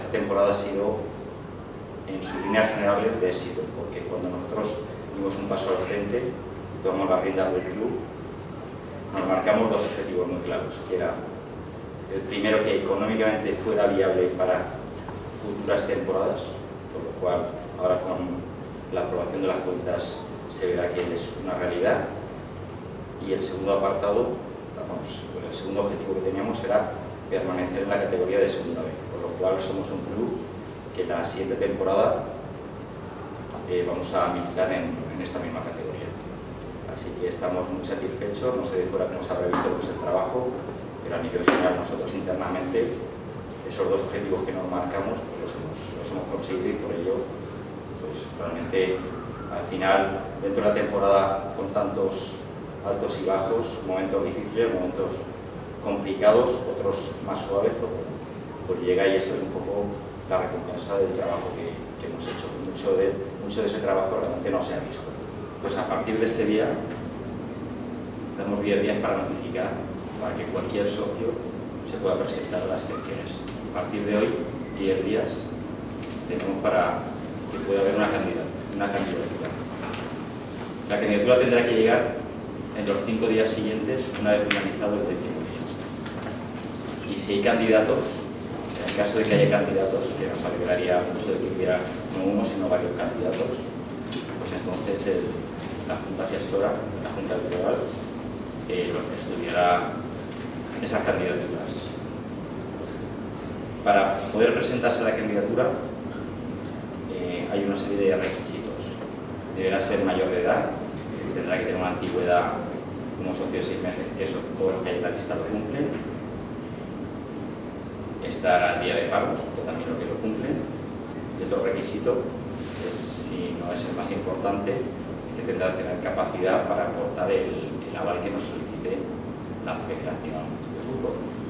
esta temporada ha sido, en su línea general, de éxito, porque cuando nosotros dimos un paso al frente, tomamos las riendas del club, nos marcamos dos objetivos muy claros, que era el primero, que económicamente fuera viable para futuras temporadas, por lo cual ahora con la aprobación de las cuentas se verá que es una realidad, y el segundo apartado, el segundo objetivo que teníamos era permanecer en la categoría de segunda B, por lo cual somos un club que la siguiente temporada vamos a militar en esta misma categoría. Así que estamos muy satisfechos, no sé de fuera cómo se habrá visto lo que es el trabajo, pero a nivel general nosotros internamente esos dos objetivos que nos marcamos pues los hemos conseguido, y por ello pues realmente al final, dentro de la temporada, con tantos altos y bajos, momentos difíciles, momentos complicados, otros más suaves, pues llega, y esto es un poco la recompensa del trabajo que hemos hecho. Mucho de ese trabajo realmente no se ha visto. Pues a partir de este día damos 10 días para notificar, para que cualquier socio se pueda presentar a las elecciones. A partir de hoy, 10 días tenemos para que pueda haber una candidatura. La candidatura tendrá que llegar en los 5 días siguientes, una vez finalizado el 10º día. Y si hay candidatos, en el caso de que haya candidatos, que nos alegraría mucho de que hubiera no uno sino varios candidatos, pues entonces la Junta Gestora, la Junta Electoral, estudiará esas candidaturas. Para poder presentarse a la candidatura hay una serie de requisitos. Deberá ser mayor de edad, tendrá que tener una antigüedad como socio de 6 meses, que eso todos los que hay en la lista lo cumplen. Estar al día de pagos, que también lo cumplen. Y otro requisito, es, si no es el más importante, que tendrá que tener capacidad para aportar el aval que nos solicite la Federación de Fútbol.